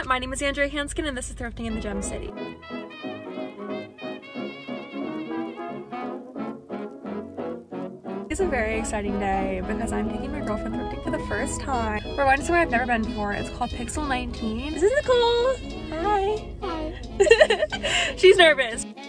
Internet. My name is Andrea Hanskin and this is Thrifting in the Gem City. It's a very exciting day because I'm taking my girlfriend thrifting for the first time. We're going to somewhere I've never been before. It's called Pixel 19. This is Nicole. Hi. Hi. She's nervous.